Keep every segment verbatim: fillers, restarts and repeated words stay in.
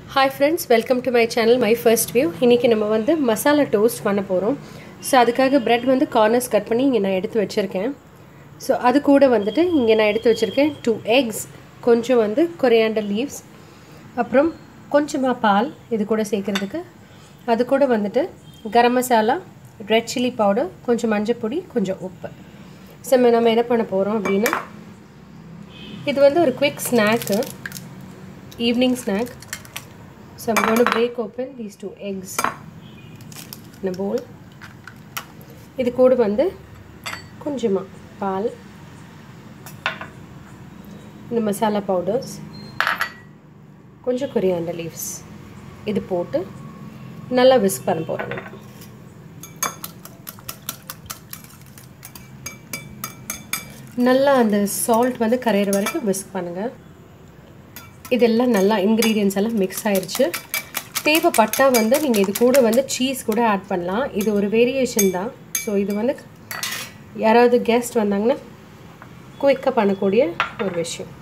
Hi friends, welcome to my channel, my first view. இன்னைக்கு நம்ம வந்து மசாலா டோஸ்ட் பண்ண போறோம். சோ அதுக்காக bread வந்து corners கட் பண்ணி இங்க நான் எடுத்து வச்சிருக்கேன். சோ அது கூட வந்துட்டு இங்க நான் எடுத்து வச்சிருக்கேன் two eggs, கொஞ்சம் வந்து coriander leaves, அப்புறம் கொஞ்சமா பால் இது கூட சேர்க்கிறதுக்கு. அது கூட வந்துட்டு garam masala, red chili powder, கொஞ்சம் மஞ்சள் பொடி, கொஞ்சம் உப்பு. சோ நம்ம என்ன பண்ண போறோம் அப்படினா இது வந்து ஒரு quick snack, evening snack. So I'm going to break open these two eggs in a bowl. இது கூட வந்து கொஞ்சமா பால், இந்த மசாலா பவுடர்ஸ், கொஞ்சம் coriander leaves இது போட்டு நல்லா whisk பண்ண போறோம். நல்லா அந்த salt வந்து கரையற வரைக்கும் whisk பண்ணுங்க. இதெல்லாம் நல்லா ingredients எல்லாம் mix ஆயிருச்சு. தேவைப்பட்டா வந்து நீங்க இது கூட வந்து cheese கூட ஆட் பண்ணலாம். இது ஒரு வேரியேஷன் தான். சோ இது வந்து யாராவது கெஸ்ட் வந்தாங்கன்னா குயிக்கா பண்ணக்கூடிய ஒரு விஷயம்.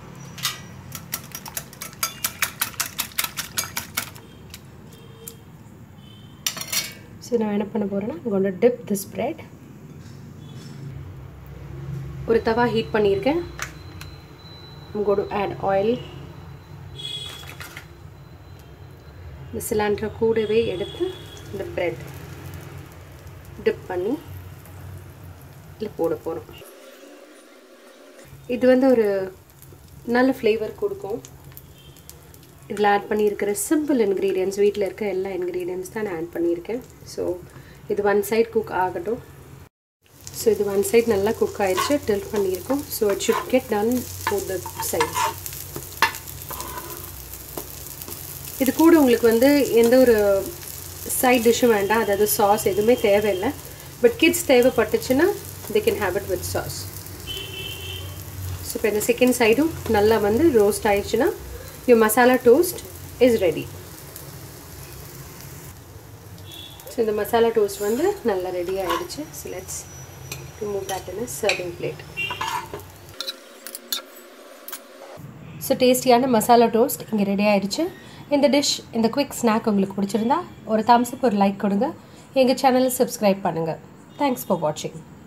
சோ நான் என்ன பண்ண போறேன்னா I'm going to dip this bread. ஒரு தவா ஹீட் பண்ணியிருக்கேன். I'm going to add oil. இந்த சிலிண்டரை கூடவே எடுத்து இந்த பிரெட் டிப் பண்ணி இதில் போட போகிறோம். இது வந்து ஒரு நல்ல ஃப்ளேவர் கொடுக்கும். இதில் ஆட் பண்ணியிருக்கிற சிம்பிள் இன்க்ரீடியன்ட்ஸ், வீட்டில் இருக்க எல்லா இன்க்ரீடியன்ட்ஸ் தான் நான் ஆட் பண்ணியிருக்கேன். ஸோ இது ஒன் சைட் குக் ஆகட்டும். ஸோ இது ஒன் சைட் நல்லா குக் ஆயிடுச்சு, டில்ட் பண்ணியிருக்கோம். So it should get done both the sides. இது கூட உங்களுக்கு வந்து எந்த ஒரு சைட் டிஷ்ஷும் வேண்டாம், அதாவது சாஸ் எதுவுமே தேவையில்லை. பட் கிட்ஸ் தேவைப்பட்டுச்சுன்னா they can have it with sauce. So இப்போ இந்த செகண்ட் சைடும் நல்லா வந்து ரோஸ்ட் ஆயிடுச்சுன்னா your masala toast is ready. So இந்த மசாலா டோஸ்ட் வந்து நல்லா ரெடி ஆயிடுச்சு. So let's remove that in a serving plate. So டேஸ்டியான மசாலா டோஸ்ட் இங்கே ரெடி ஆயிடுச்சு. இந்த டிஷ், இந்த குவிக் ஸ்நாக் உங்களுக்கு பிடிச்சிருந்தா ஒரு தம்ஸ் அப், ஒரு லைக் கொடுங்க. எங்கள் சேனலை சப்ஸ்கிரைப் பண்ணுங்கள். தேங்க்ஸ் ஃபார் வாட்சிங்.